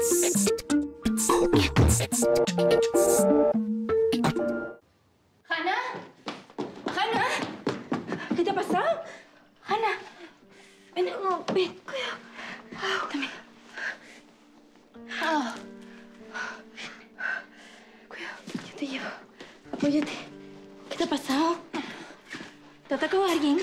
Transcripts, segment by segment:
¿Hanna? ¿Hanna? ¿Qué te ha pasado? ¿Hanna? Ven, ven, cuidado. Dame. Cuidado, yo te llevo. Apóyate. ¿Qué te ha pasado? ¿Te ha atacado alguien?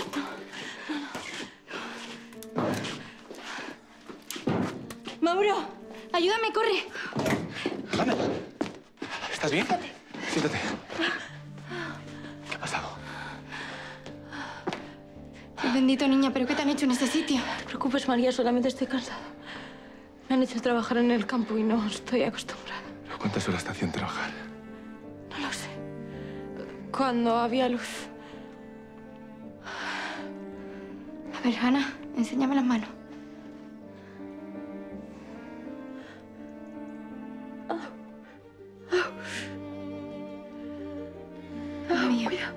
Mauro, ayúdame, corre. Hanna, ¿estás bien? Siéntate. ¿Qué ha pasado? Ay, bendito, niña, ¿pero qué te han hecho en este sitio? No te preocupes, María, solamente estoy cansada. Me han hecho trabajar en el campo y no estoy acostumbrada. ¿Pero cuántas horas te hacían trabajar? No lo sé. Cuando había luz. A ver, Hanna, enséñame las manos. Dios mío. Cuidado.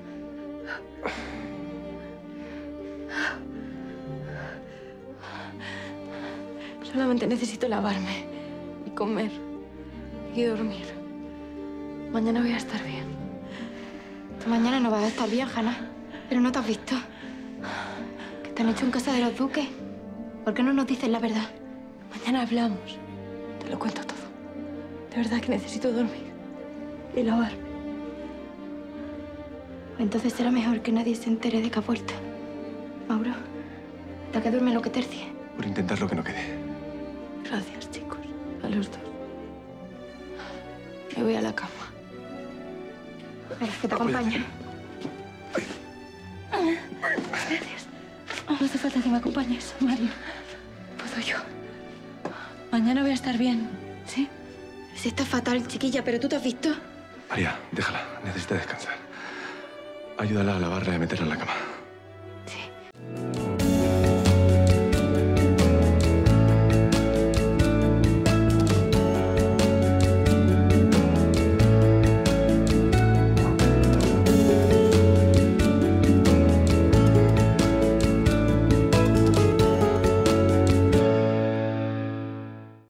Solamente necesito lavarme y comer y dormir. Mañana voy a estar bien. Tú mañana no vas a estar bien, Hanna. Pero no te has visto. ¿Qué te han hecho en casa de los duques? ¿Por qué no nos dices la verdad? Mañana hablamos. Te lo cuento todo. De verdad que necesito dormir y lavarme. Entonces será mejor que nadie se entere de que has vuelto. Mauro, hasta que duerme lo que tercie. Por intentar lo que no quede. Gracias, chicos. A los dos. Me voy a la cama. Espera, que te acompañe. Gracias. No hace falta que me acompañes, Mario. Puedo yo. Mañana voy a estar bien, ¿sí? Sí, está fatal, chiquilla, pero ¿tú te has visto? María, déjala. Necesita descansar. Ayúdala a lavarla y a meterla en la cama.